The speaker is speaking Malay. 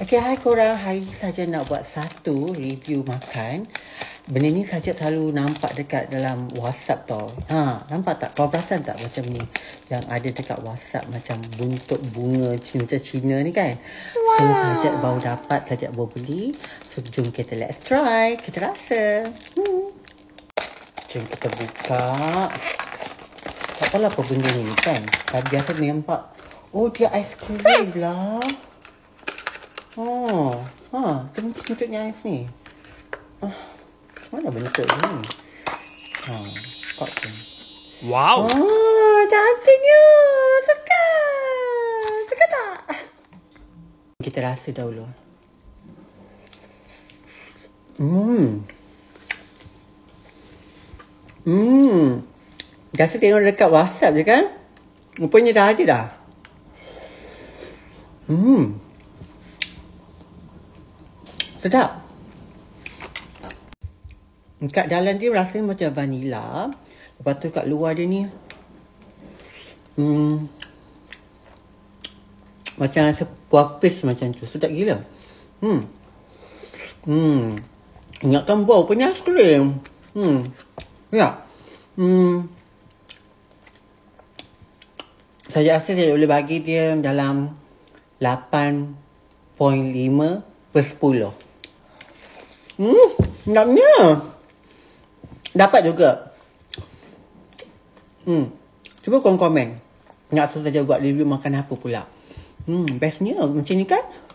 Okay, hai korang. Hari saja nak buat satu review makan. Benda ni saja selalu nampak dekat dalam WhatsApp tau. Nampak tak? Kau perasan tak macam ni? Yang ada dekat WhatsApp macam buntut bunga macam Cina ni kan? So, saja baru dapat, saja baru beli. So, jom kita let's try. Kita rasa. Jom kita buka. Tak tahu apa benda ni kan? Tapi biasa nampak. Oh, dia aiskrim lah. Bentuknya ais ni. Mana bentuk ni? Kok tu. Wow. Cantiknya. Suka. Suka tak? Kita rasa dahulu. Biasa tengok dekat WhatsApp je kan? Rupanya dah ada dah. Sedap. Kat dalam dia rasanya macam vanila. Lepas tu kat luar dia ni macam rasa buah pis macam tu. Sedap gila. Ingatkan bau punya aiskrim. Ya. Saya rasa saya boleh bagi dia dalam 8.5/10. Sedapnya. Dapat juga. Cuba korang komen. Nak saya buat review makan apa pula. Bestnya macam ni kan?